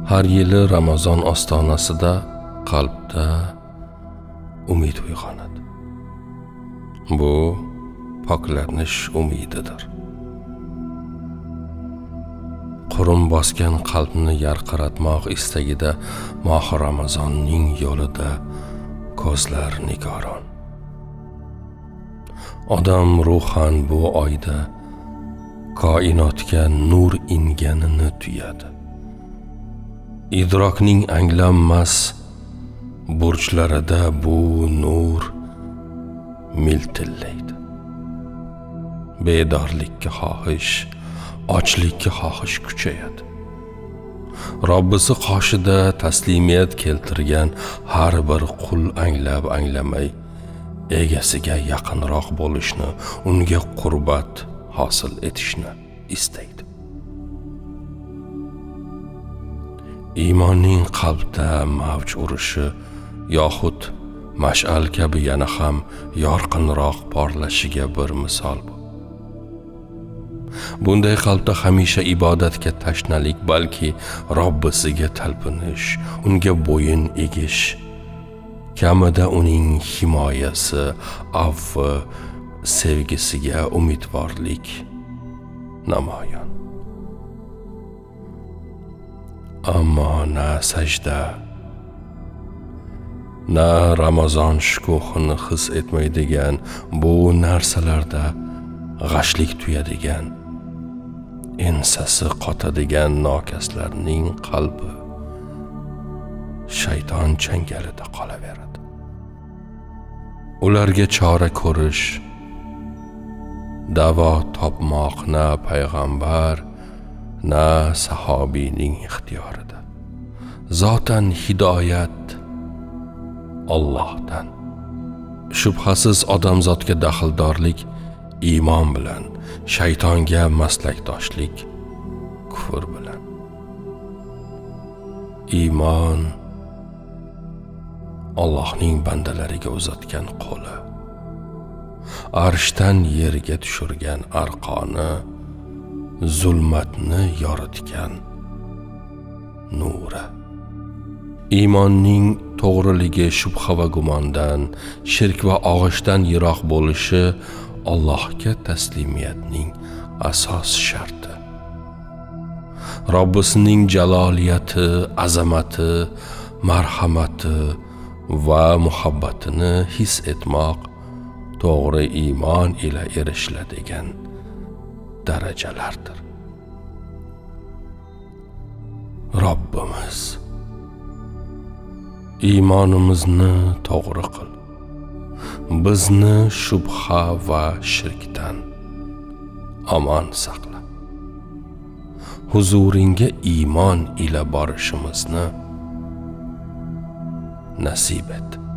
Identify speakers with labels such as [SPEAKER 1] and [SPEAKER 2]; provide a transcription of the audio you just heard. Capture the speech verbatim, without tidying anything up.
[SPEAKER 1] Har yili Ramazon ostonasida qalbda umid uyg'onadi. Bu poklanish umididir. Qurum bosgan qalbni yarqiratmoq istagida mohi Ramazonning yo'lida ko'zlar nigoron. Odam ruhan bu oyda koinotga nur inganini tuyadi. Idrokning anglanmas burchlarida bu nur miltillaydi. Bedorlikka xohish, ochlikka xohish kuchayadi. Robbisi qoshida taslimiyat keltirgan har bir qul anglab anglamay egasiga yaqinroq bo'lishni, unga qurbat hosil etishni istaydi. Iymonning qalbda mavj urishi yoxud mash'al kabi yana ham yorqinroq porlashiga bir misol bu. Bunday qalbda hamisha ibodatga tashnalik, balki Robbisiga talpinish, unga bo'yin egish, kamida uning himoyasi, afvi, sevgisiga umidvorlik namoyon. Ammo na sajda, na Ramazon shukuhini his etmaydigan bu narsalarda g'ashlik tuyadigan, ensasi qotadigan nokaslarning qalbi shayton changalida qolaveradi. Ularga chora ko'rish, davo topmoq na payg'ambar, na sahobiyning ixtiyorida. Zotan hidoyat Allohdan. Shubhasiz odamzodga daxldorlik iymon bilan, shaytonga maslakdoshlik kufr bilan. Iymon Allohning bandalariga uzatgan qo'li, arshdan yerga tushirgan arqoni, zulmatni yoritgan nuri. Iymonning to'g'riligi shubha va gumondan, shirk va og'ishdan yiroq bo'lishi Allohga taslimiyatning asos sharti. Robbisining jaloliyati, azamati, marhamati va muhabbatini his etmoq to'g'ri iymon ila erishiladigan darajalardir. Robbimiz iymonimizni to'g'ri qil. Bizni shubha va shirkdan omon saqla. Huzuringa iymon ila borishimizni nasib et.